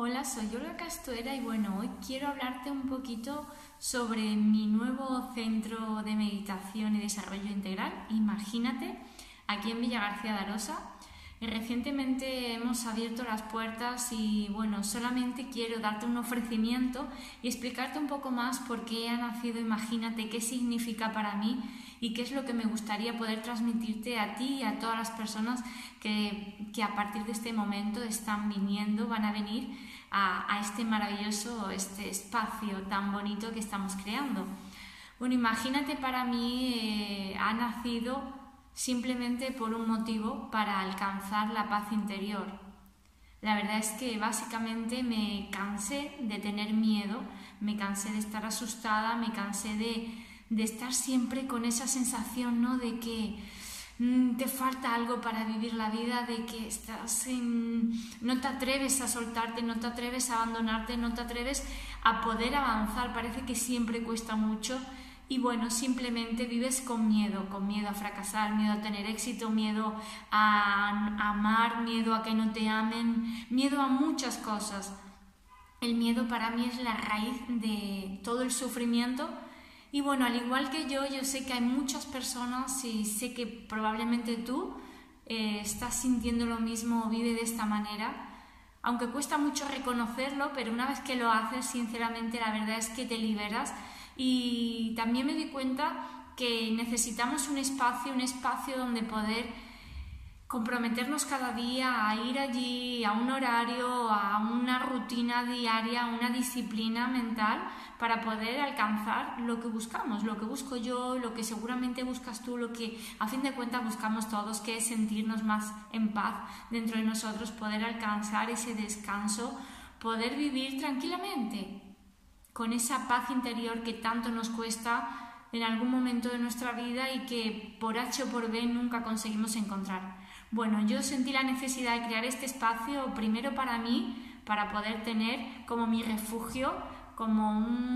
Hola, soy Olga Castuera y bueno, hoy quiero hablarte un poquito sobre mi nuevo centro de meditación y desarrollo integral, Imagínate, aquí en Villa García de Arosa. Recientemente hemos abierto las puertas y bueno, solamente quiero darte un ofrecimiento y explicarte un poco más por qué ha nacido Imagínate, qué significa para mí y qué es lo que me gustaría poder transmitirte a ti y a todas las personas que a partir de este momento están viniendo, van a venir a este maravilloso, espacio tan bonito que estamos creando. Bueno, Imagínate para mí ha nacido simplemente por un motivo, para alcanzar la paz interior. La verdad es que básicamente me cansé de tener miedo, me cansé de estar asustada, me cansé de estar siempre con esa sensación, ¿no?, de que te falta algo para vivir la vida, de que no te atreves a soltarte, no te atreves a abandonarte, no te atreves a poder avanzar, parece que siempre cuesta mucho. Y bueno, simplemente vives con miedo a fracasar, miedo a tener éxito, miedo a amar, miedo a que no te amen, miedo a muchas cosas. El miedo para mí es la raíz de todo el sufrimiento. Y bueno, al igual que yo sé que hay muchas personas y sé que probablemente tú estás sintiendo lo mismo o vive de esta manera. Aunque cuesta mucho reconocerlo, pero una vez que lo haces, sinceramente, la verdad es que te liberas. Y también me di cuenta que necesitamos un espacio donde poder comprometernos cada día a ir allí, a un horario, a una rutina diaria, a una disciplina mental para poder alcanzar lo que buscamos, lo que busco yo, lo que seguramente buscas tú, lo que a fin de cuentas buscamos todos, que es sentirnos más en paz dentro de nosotros, poder alcanzar ese descanso, poder vivir tranquilamente con esa paz interior que tanto nos cuesta en algún momento de nuestra vida y que por H o por B nunca conseguimos encontrar. Bueno, yo sentí la necesidad de crear este espacio primero para mí, para poder tener como mi refugio, como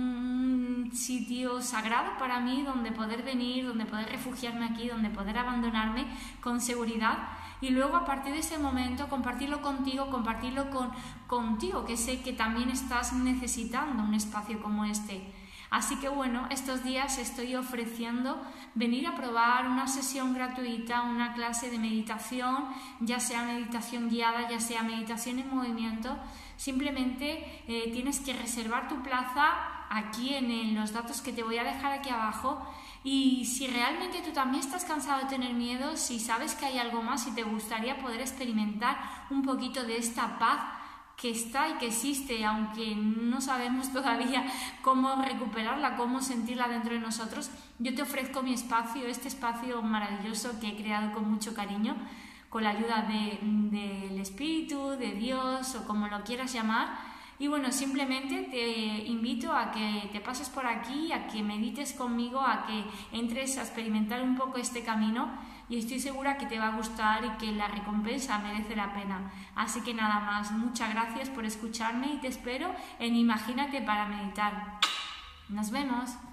un sitio sagrado para mí donde poder venir, donde poder refugiarme aquí, donde poder abandonarme con seguridad y luego a partir de ese momento compartirlo contigo, compartirlo contigo, que sé que también estás necesitando un espacio como este. Así que bueno, estos días estoy ofreciendo venir a probar una sesión gratuita, una clase de meditación, ya sea meditación guiada, ya sea meditación en movimiento. Simplemente tienes que reservar tu plaza aquí en los datos que te voy a dejar aquí abajo. Y si realmente tú también estás cansado de tener miedo, si sabes que hay algo más y te gustaría poder experimentar un poquito de esta paz que está y que existe, aunque no sabemos todavía cómo recuperarla, cómo sentirla dentro de nosotros, yo te ofrezco mi espacio, este espacio maravilloso que he creado con mucho cariño, con la ayuda del Espíritu, de Dios o como lo quieras llamar. Y bueno, simplemente te invito a que te pases por aquí, a que medites conmigo, a que entres a experimentar un poco este camino y estoy segura que te va a gustar y que la recompensa merece la pena. Así que nada más, muchas gracias por escucharme y te espero en Imagínate para meditar. Nos vemos.